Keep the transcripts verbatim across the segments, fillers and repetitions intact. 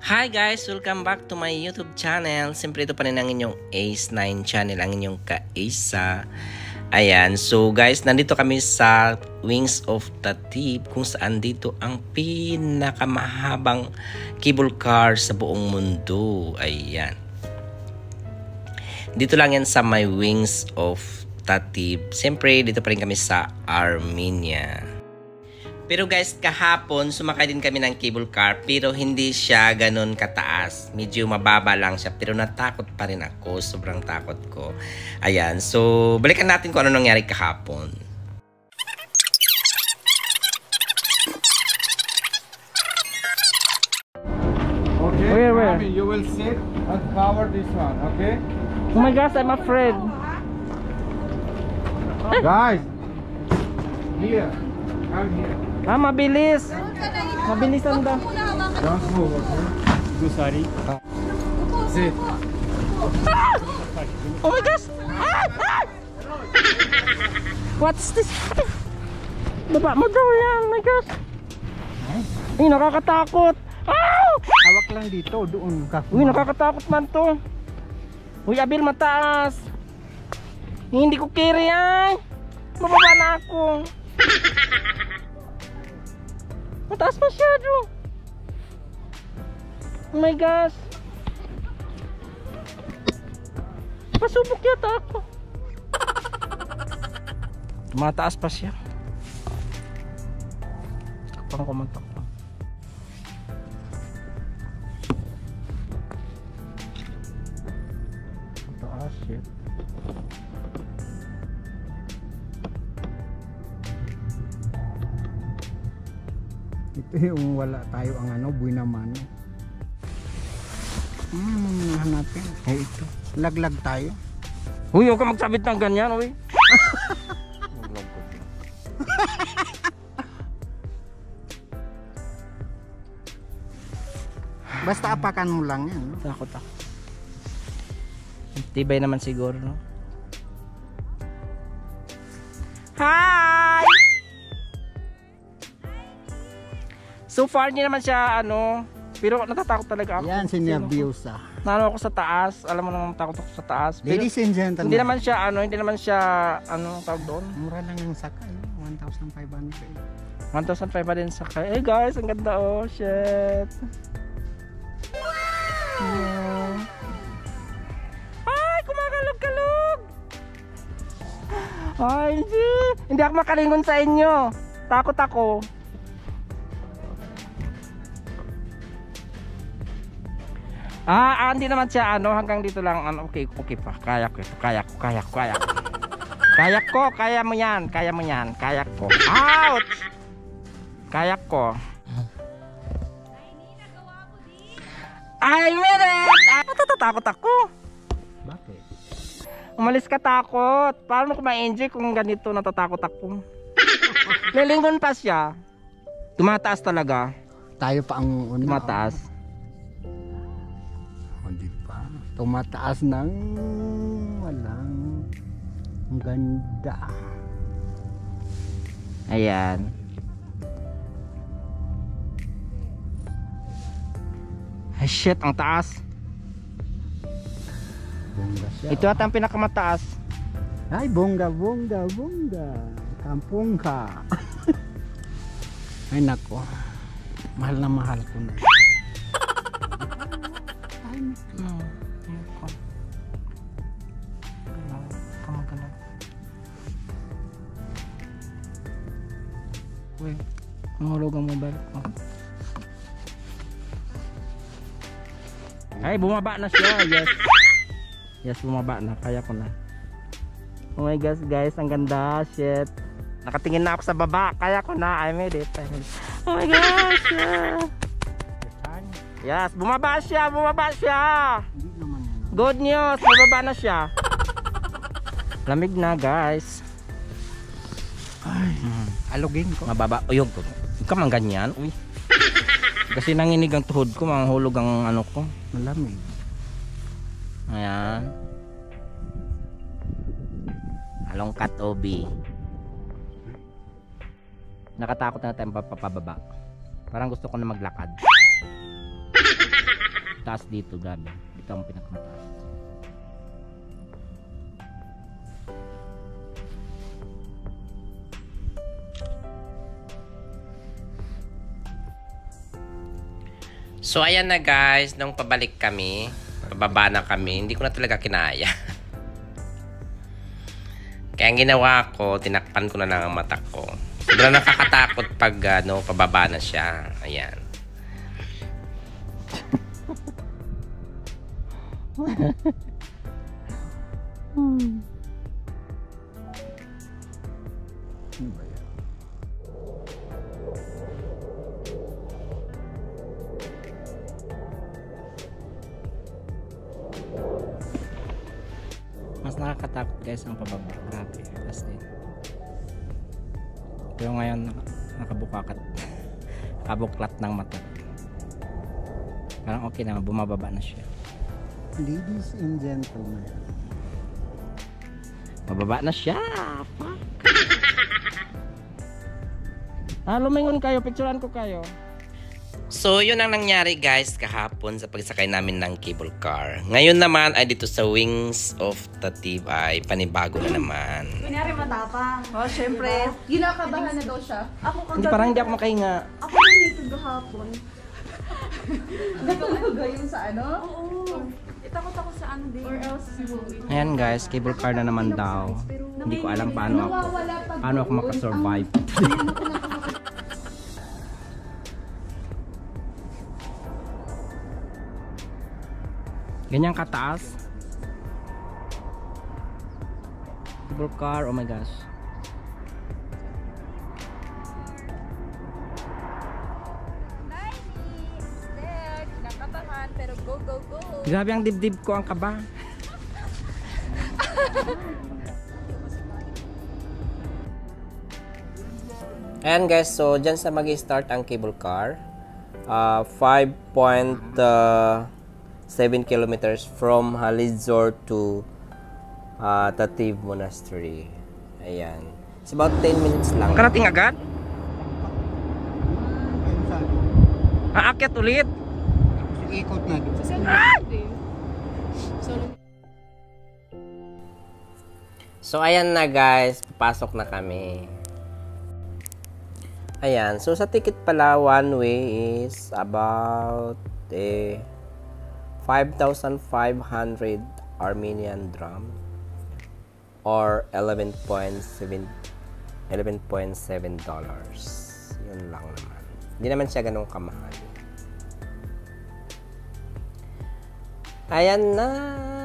Hi guys! Welcome back to my YouTube channel. Siyempre ito pa rin ang inyong Ace nine channel, ang inyong ka-Asa. Ayan, so guys, nandito kami sa Wings of Tatib kung saan dito ang pinakamahabang cable car sa buong mundo. Ayan. Dito lang yan sa my Wings of Tatib. Siyempre dito pa rin kami sa Armenia. Pero guys, kahapon sumakay din kami ng cable car pero hindi siya ganun kataas. Medyo mababa lang siya pero natakot pa rin ako. Sobrang takot ko. Ayan, so balikan natin kung ano nangyari kahapon. Okay, Where, where? Abby, you will sit and cover this one, okay? Oh my gosh, I'm afraid. Guys, here, come here. Ah, mabilis. Mabilisan daw. Don't move, okay? So sorry. Sit. Oh my gosh! Ah! Ah! What's this? Baba mo daw yan. Oh my gosh. Ay, nakakatakot. Ah! Hawak lang dito, doon ka. Uy, nakakatakot man to. Uy, Abil, mataas. Hindi ko kiri yan. Mababa na ako. Mataas masyado. Oh my gosh. Pasubok yata ako. Mataas pa siya. Kapang kumantak pa. Mataas shit. Ito yung wala tayo ang ano, buhay naman. Hmm, hanapin. Eh ito, laglag tayo. Uy, huwag ka magsabit ng ganyan, uy. Basta apakan mo lang yan. No? Takot ako. Tibay naman siguro, no? Hi! So far, hindi naman siya, ano, pero natatakot talaga ako. Yan, si Nerviosa. Nalo ako sa taas, alam mo nang takot ako sa taas. Pero Ladies and gentlemen. hindi naman siya, ano, hindi naman siya, ano, tawag doon. Mura lang yung sakay, one thousand five hundred. one thousand five hundred din sakay. Eh guys, ang ganda, oh, shit. Wow! Ay, kumakalog-kalog! Ay, hindi. Hindi ako makalingon sa inyo. Takot ako. Ah, ah, hindi naman siya ano, hanggang dito lang ano, okay, okay pa. Kaya ko ito, kaya ko, kaya ko, kaya ko. Kaya ko, kaya mo 'yan, kaya mo 'yan, kaya ko. Ouch! Kaya ko. Ay, minute! Ah, natatakot ako. Bakit? Umalis ka takot. Paano ko ma-enjoy kung ganito natatakot ako? Lilingon pa siya. Tumataas talaga. Tayo pa ang una. Tumataas. O, di ba? Tumataas ng walang ang ganda. Ayan. Ay shit, ang taas. Bongga siya. Ito ata ang pinakamataas. Ay, bongga, bongga, bongga. Kampung ka. Ay, nako. Mahal na mahal ko na. Ay, No, ayoko. Galaw, kamagalaw. Uy, mahulog ang mobile ko. Ay, bumaba na siya. Yes. Yes, bumaba na. Kaya ko na. Oh my gosh, guys. Ang ganda. Shit. Nakatingin na ako sa baba. Kaya ko na. I made it. I made it. Oh my gosh. Yeah. Yes, bumaba siya. Bumaba siya. hindi naman yan. Good news. Bumaba na siya. Lamig na, guys. Ay, alugin ko. Mababa. Uyog ko. Huwag ka man ganyan. Uy. Kasi nanginig ang tuhod ko. Manghulog ang ano ko. Malamig. Ayan. Alongkat Obi. Nakatakot na tayo papababa. Parang gusto ko na maglakad. taas dito, gabi. Dito ang pinakamataas. So ayan na guys, nung pabalik kami, pababa na kami, hindi ko na talaga kinaya. Kaya ang ginawa ko, tinakpan ko na lang ang mata ko. Sobrang nakakatakot pag ano, pababa na siya. Ayan. Mas nakakatakot guys ang pababa. Grabe. As in. Pero ngayon nak nakabukakat. Nakabuklat ng mata. Parang okay na, bumababa na siya. Ladies and gentlemen. Bababa na siya. Fuck. Ah, lumingon kayo, picturean ko kayo. So, yun ang nangyari guys kahapon sa pagsakay namin ng cable car. Ngayon naman ay dito sa Wings of Tativ ay panibago na naman. Kunyari matapang. Oh, syempre. Ginakabahan na daw siya. Ako Hindi, parang hindi ako makahinga. Ako yung nito gahapon. Natulog yung sa ano? Oo. Itakot ako sa ano din. Or else. Ayan guys, cable car na naman daw. Hindi ko alam paano ako paano ako makasurvive. Ganyan kataas. Cable car, oh my gosh. Kinakabahan, pero go, go, go. Grabe ang dibdib ko, ang kaba. Ayan guys, so dyan sa mag-start ang cable car. Uh, five point seven kilometers from Halidzor to uh, Tativ Monastery. Ayan. It's about ten minutes lang. Karating agad? Aakyat ulit. Ikot na. So ayan na guys, papasok na kami. Ayan, so sa ticket pala one way is about eh five thousand five hundred Armenian dram or eleven point seven dollars. Yun lang naman. Hindi naman siya ganun kamahal. Ayan na.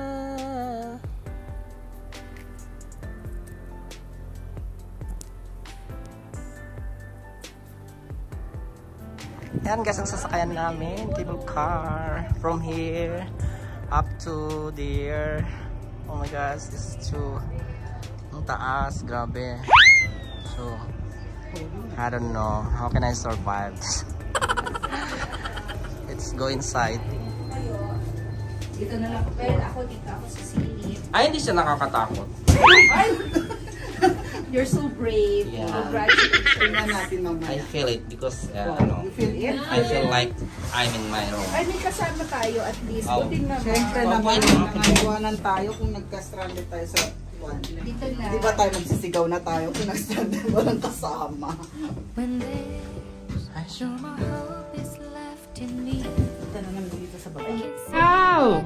Yan guys, ang sasakayan namin, cable car from here up to there. Oh my gosh, this is too ang taas, grabe. So I don't know how can I survive. Let's go inside. Dito na lang ako. Pero ako dito ako sa silid. Ay, hindi siya nakakatakot. You're so brave. Yeah. Congratulations. Tingnan natin mamaya. I feel it because uh, ano, You feel it? I feel like I'm in my room. Ay, may kasama tayo at least. Oh. Buting naman. Siyempre naman, nangaiwanan tayo kung nagka-stranded tayo sa one. Dito na. Di ba tayo magsisigaw na tayo kung nag-stranded walang kasama? When there's no more hope is left in me. Ito na naman dito sa baba. Ow!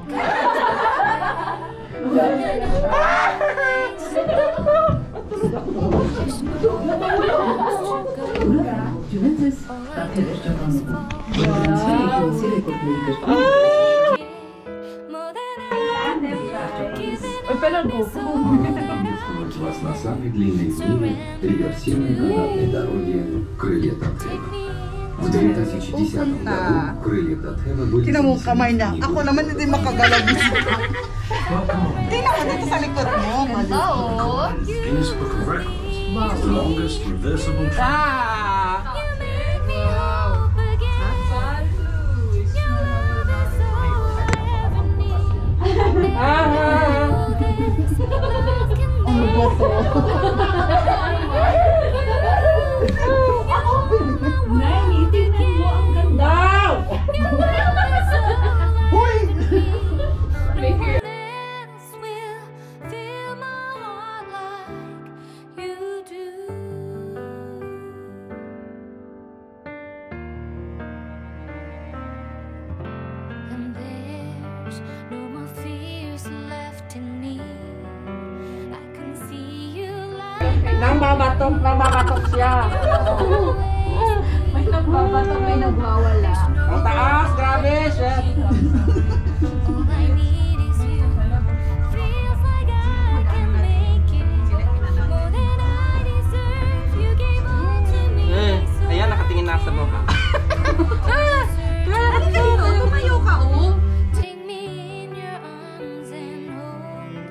вас на самой длинной в мире реверсивной канатной дороге «Крылья Татхева». В две тысячи десятом году «Крылья Татхева» были Tingnan mo ang kamay niya. занесены в Ako книгу. naman hindi makagalaw dito. Tingnan mo dito sa likod mo. Guinness Book of Records, the longest reversible Ah! Hoy! nagbabatok, nagbabatok siya. May nagbabato, may nagwawala. Ang taas, grabe, shit. All I need is you. Feels like I can make it more than I deserve. You gave all to me. Eh, ayan, nakatingin na sa baba. Tumayo ka, oh. Take me in your arms and hold me.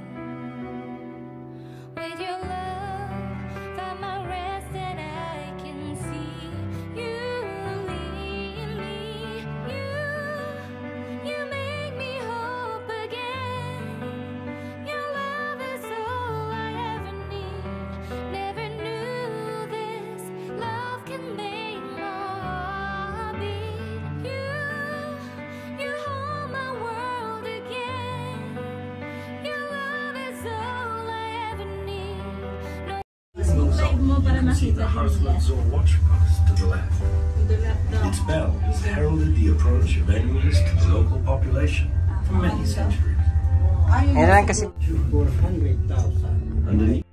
With your love, find my rest and I can see you lead me. You, you make me hope again. Your love is all I ever need. Never knew this love can make my heart beat. You, you hold my world again. Your love is all I ever need. No. You can see the Harzlands or watchpost to the left. Its bells heralded the approach of enemies to the local population for many centuries. Ayan lang kasi. Underneath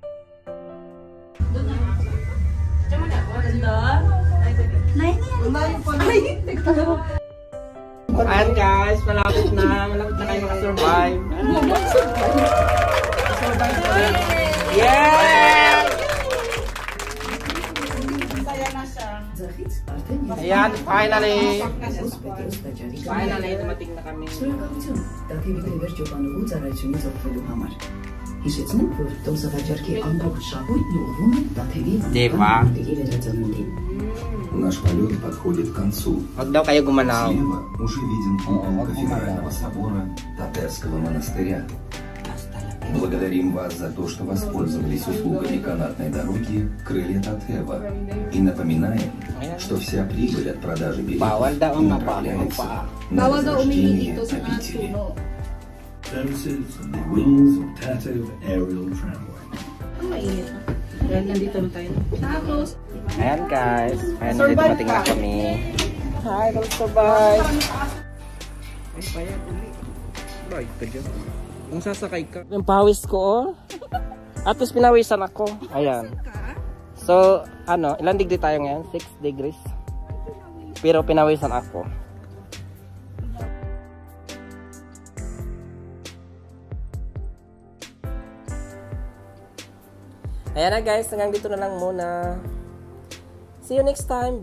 Ayan guys, malapit na. Malapit na kayo makasurvive. Yes! Ayan, finally! Finally, dumating na kami. Diba? Наш полет подходит к концу. Huwag daw kayo gumanaw. Слева уже виден купол кафедрального собора Татерского монастыря. Благодарим вас за то, что воспользовались услугами канатной дороги «Крылья Татева». И напоминаем, что вся прибыль от продажи Bawal daw билетов ang направляется mapapapa. на возрождение обители. services and the wings of Tatev aerial tramway. Ayan guys, finally dumating na kami. Hi, kamusta bye? Ay, bayad ulit. Bayad ka dyan. Kung sasakay ka. Yung pawis ko oh. At least pinawisan ako. Ayan. So, ano, ilang degree tayo ngayon? six degrees. Pero pinawisan ako. Ayan na guys, hanggang dito na lang muna. See you next time.